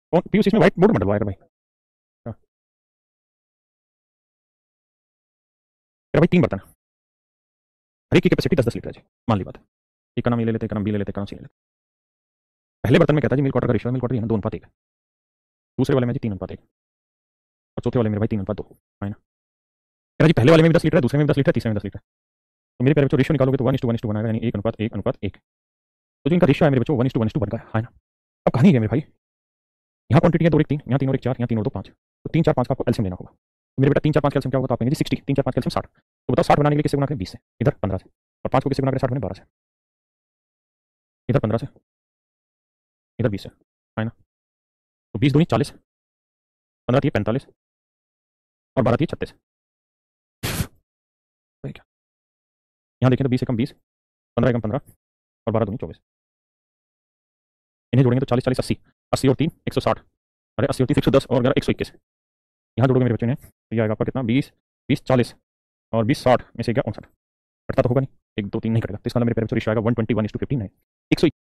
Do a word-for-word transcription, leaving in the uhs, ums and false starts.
कौन पीयूष इसमें white board मत डलवाएगा भाई। हाँ, तेरा भाई तीन बर्तन है, हर एक की कैपेसिटी दस दस लीटर है जी, मान ली बात है। एक का नाम ये ले लेते, एक का नाम बी ले लेते, एक का नाम सी ले लेते। पहले बर्तन में कहता है जी मिल्क वाटर का रेशियो है, मिल्क वाटर ये ना दो अनुपात एक है। दूसरे वाले में जी तीन अनुपात एक, और चौथे वाले मेरे भाई तीन अनुपात दो है ना। कह रहा जी पहले वाले में भी दस लीटर है, दूसरे में भी दस लीटर है, तीसरे में दस लीटर है। तो मेरे प्यारे बच्चों रेशियो निकालोगे तो one is to one is to one आएगा, यानी एक अनुपात एक अनुपात एक। तो जो इनका रेशियो है मेरे बच्चों one is to one is to one का है ना। अब कहानी है मेरे भाई, यहाँ क्वांटिटी है दो और एक तीन, यहाँ तीन और एक चार, यहाँ तीन और दो पाँच, तो तीन चार पाँच का आपको एल्सियम लेना होगा। तो मेरे बेटा तीन चार पाँच कैल्सियम क्या होगा, तो आप कहेंगे जी सिक्सटी, तीन चार पाँच कैल्सियम साठ। तो बताओ साठ बनाने के लिए किससे गुना करें, बीस से, इधर पंद्रह से, और पाँच को किससे गुना करें, साठ बने बारह से, इधर पंद्रह से, इधर बीस से, है ना। तो बीस दूनी चालीस, पंद्रह थी पैंतालीस, और बारह थी छत्तीस। तो क्या यहाँ देखें तो बीस एकम बीस, पंद्रह एकम पंद्रह, और बारह दूनी चौबीस। इन्हें जोड़ेंगे तो चालीस चालीस अस्सी, अस्सी और तीन एक सौ साठ, अरे अस्सी और तीन एक सौ दस, और ग्यारह एक सौ इक्कीस। यहाँ जोड़ोगे मेरे बच्चों ने तो ये आएगा आपका कितना, बीस बीस चालीस, और बीस साठ में से क्या उनसठ। कटता तो होगा नहीं, एक दो तीन नहीं कटेगा, तो इसका मतलब मेरे पेरेंट्स रेशियो आएगा one twenty one is to fifteen है, एक सौ